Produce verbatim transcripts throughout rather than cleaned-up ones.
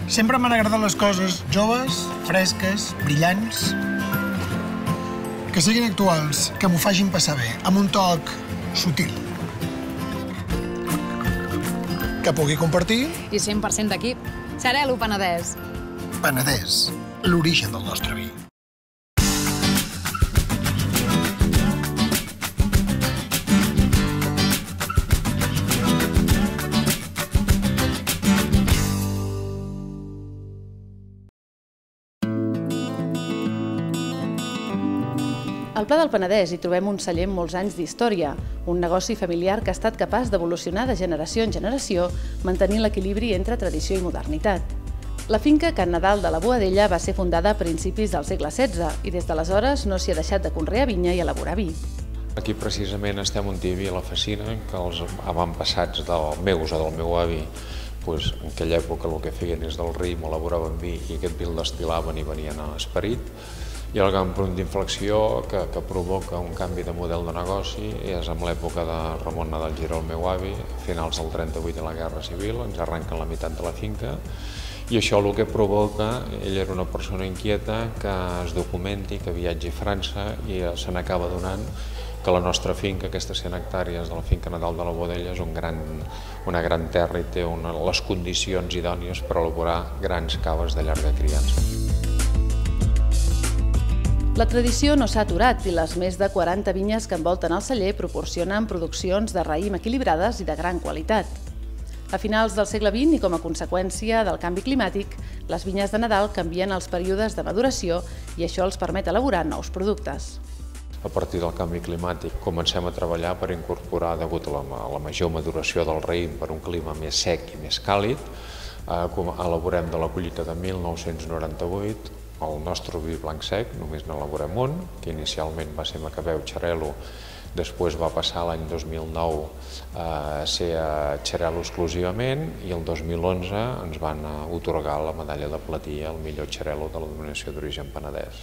Sempre m'han agradat les coses joves, fresques, brillants, que siguin actuals, que m'ho facin passar bé, amb un toc sutil. Que pugui compartir. I cent per cent d'equip. Xarel·lo Penedès. Penedès, l'origen del nostre vi. Al Pla del Penedès hi trobem un celler amb molts anys d'història, un negoci familiar que ha estat capaç d'evolucionar de generació en generació, mantenint l'equilibri entre tradició i modernitat. La finca Can Nadal de la Boadella va ser fundada a principis del segle setze i des d'aleshores no s'hi ha deixat de conrear vinya i elaborar vi. Aquí precisament estem on hi havia la facina, que els avantpassats dels meus o del meu avi, en aquella època el que feien és del raïm, elaboraven vi i aquest vi el destil·laven i venien a esperit. I el gran punt d'inflexió que, que provoca un canvi de model de negoci és amb l'època de Ramon Nadal Giró, el meu avi, a finals del trenta-vuit de la Guerra Civil, ens arrenquen la meitat de la finca, i això el que provoca, ell era una persona inquieta, que es documenti, que viatgi a França i se n'acaba donant que la nostra finca, aquestes cent hectàrees de la finca Nadal de la Boadella, és un gran, una gran terra i té una, les condicions idònies per elaborar grans caves de llarga criança. La tradició no s'ha aturat i les més de quaranta vinyes que envolten el celler proporcionen produccions de raïm equilibrades i de gran qualitat. A finals del segle vint i com a conseqüència del canvi climàtic, les vinyes de Nadal canvien els períodes de maduració i això els permet elaborar nous productes. A partir del canvi climàtic comencem a treballar per incorporar, degut a la, a la major maduració del raïm per un clima més sec i més càlid, eh, elaborem de la collita de mil nou-cents noranta-vuit el nostre vi blanc sec, només n'elaborem un, que inicialment va ser Macabeu Xarel·lo, després va passar l'any dos mil nou a ser Xarel·lo exclusivament i el dos mil onze ens van atorgar la medalla de platí al millor Xarel·lo de la denominació d'origen penedès.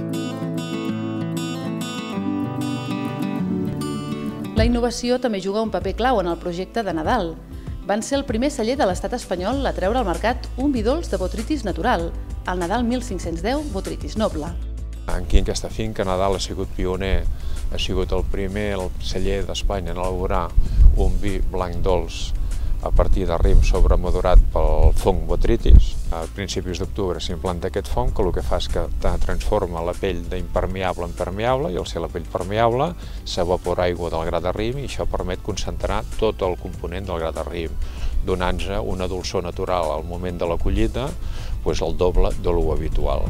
La innovació també juga un paper clau en el projecte de Nadal. Van ser el primer celler de l'estat espanyol a treure al mercat un vi dolç de botrytis natural, el Nadal mil cinc-cents deu Botrytis Noble. Aquí en aquesta finca Nadal ha sigut pioner, ha sigut el primer el celler d'Espanya en elaborar un vi blanc dolç a partir de raïm sobremadurat pel fong Botrytis. A principis d'octubre s'implanta aquest fong, que el que fa és que transforma la pell d'impermeable en permeable i al ser la pell permeable s'evapora aigua del gra de raïm i això permet concentrar tot el component del gra de raïm, donant-nos una dolçor natural al moment de la collita, doncs el doble de lo habitual.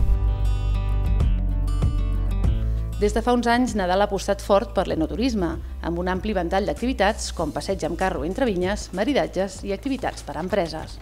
Des de fa uns anys, Nadal ha apostat fort per l'enoturisme, amb un ampli ventall d'activitats com passeig amb carro entre vinyes, maridatges i activitats per a empreses.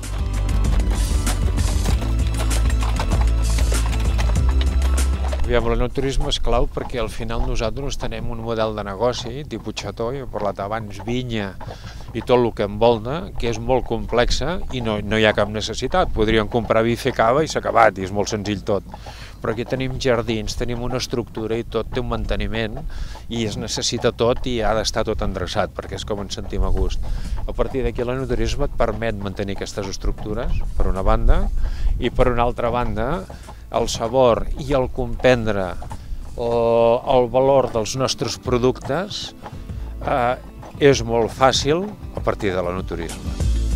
L'enoturisme és clau perquè al final nosaltres tenim un model de negoci, tipus xató, he parlat abans, vinya i tot el que envolta, que és molt complexa i no, no hi ha cap necessitat. Podríem comprar vi, fer cava i s'ha acabat, i és molt senzill tot. Però aquí tenim jardins, tenim una estructura i tot té un manteniment i es necessita tot i ha d'estar tot endreçat, perquè és com ens sentim a gust. A partir d'aquí l'enoturisme et permet mantenir aquestes estructures, per una banda, i per una altra banda, el sabor i el comprendre el, el valor dels nostres productes eh, és molt fàcil a partir de l'enoturisme.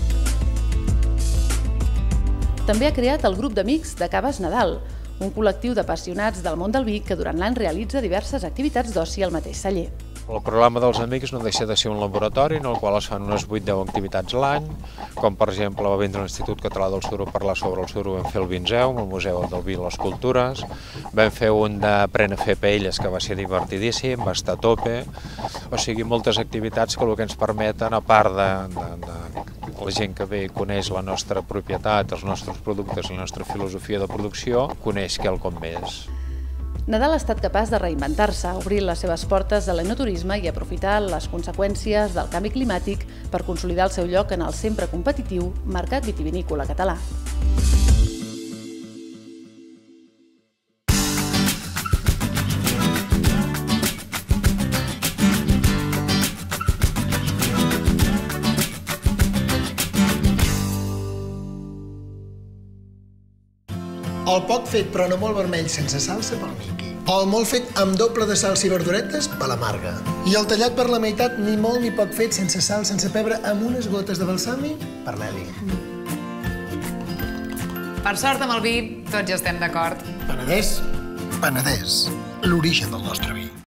També ha creat el grup d'amics de Caves Nadal, un col·lectiu d'apassionats del món del vi que durant l'any realitza diverses activitats d'oci al mateix celler. El programa dels amics no deixa de ser un laboratori en el qual es fan unes vuit deu activitats l'any, com per exemple va vindre l'Institut Català del Suro a parlar sobre el suro, vam fer el Vinzeu, el Museu del Vi i les Cultures, vam fer un d'Apren a fer paelles que va ser divertidíssim, va estar a tope, o sigui, moltes activitats que el que ens permeten, a part de, de, de la gent que ve i coneix la nostra propietat, els nostres productes i la nostra filosofia de producció, coneix quelcom més. Nadal ha estat capaç de reinventar-se, obrir les seves portes a l'enoturisme i aprofitar les conseqüències del canvi climàtic per consolidar el seu lloc en el sempre competitiu mercat vitivinícola català. El poc fet però no molt vermell sense salsa pel Miqui. O el molt fet amb doble de salsa i verduretes per la Marga. I el tallat per la meitat ni molt ni poc fet sense sal, sense pebre, amb unes gotes de balsami per l'Eli. Per sort, amb el vi, tots ja estem d'acord. Penedès, Penedès, l'origen del nostre vi.